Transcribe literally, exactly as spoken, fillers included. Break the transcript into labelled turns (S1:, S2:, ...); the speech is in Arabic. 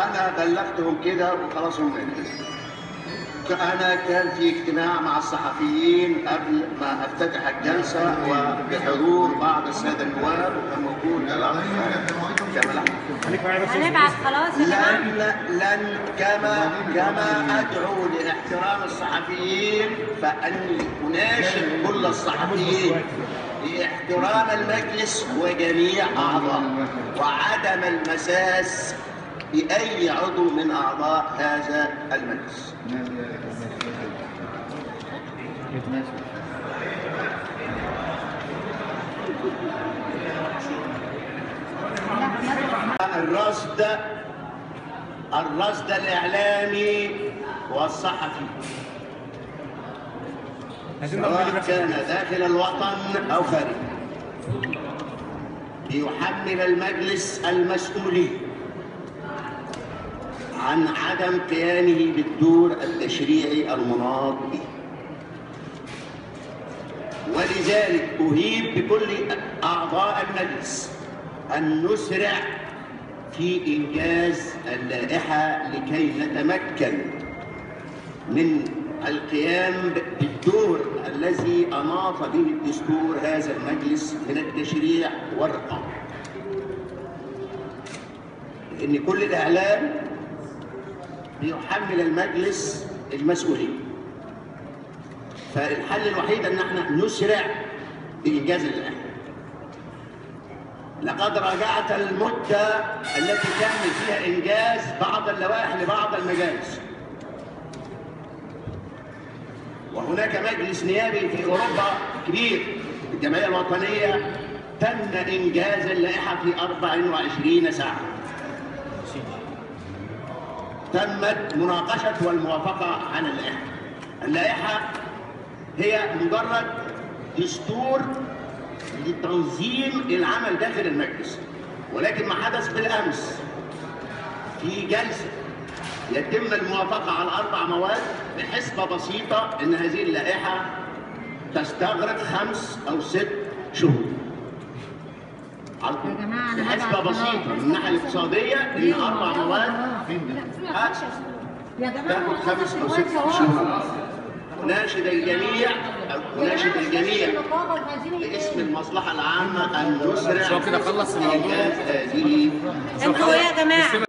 S1: انا بلغتهم كده وخلاص هم انتهوا. أنا كان في اجتماع مع الصحفيين قبل ما أفتتح الجلسة وبحضور بعض السادة النواب وكان موجود الأخ كمال أحمد.
S2: هنبعت خلاص يا جماعة؟
S1: لن لن كما كما أدعو لاحترام الصحفيين فأني أناشد كل الصحفيين لاحترام المجلس وجميع أعضائه وعدم المساس بأي عضو من أعضاء هذا المجلس. الرصد الرصد الإعلامي والصحفي سواء كان داخل الوطن أو خارجه ليحمل المجلس المسؤولية عن عدم قيامه بالدور التشريعي المناط به، ولذلك أهيب بكل أعضاء المجلس أن نسرع في إنجاز اللائحة لكي نتمكن من القيام بالدور الذي أناط به الدستور هذا المجلس من التشريع والرقابة. لأن كل الإعلام ليحمل المجلس المسؤولية، فالحل الوحيد ان احنا نسرع بانجاز اللائحه. لقد راجعت المده التي تم فيها انجاز بعض اللوائح لبعض المجالس، وهناك مجلس نيابي في اوروبا كبير الجمعيه الوطنيه تم انجاز اللائحه في أربع وعشرين ساعه. تمت مناقشة والموافقة على اللائحة. اللائحة هي مجرد دستور لتنظيم العمل داخل المجلس، ولكن ما حدث بالأمس في جلسة يتم الموافقة على أربع مواد بحسبة بسيطة إن هذه اللائحة تستغرق خمس أو ست شهور. بحسبة بسيطة من الناحية الاقتصادية إن أربع مواد تاخد خمس أو ست شهور. أناشد الجميع أناشد الجميع باسم المصلحة العامة أن نسرع
S3: كده خلص الموضوع.
S1: هذه
S2: انتوا يا جماعة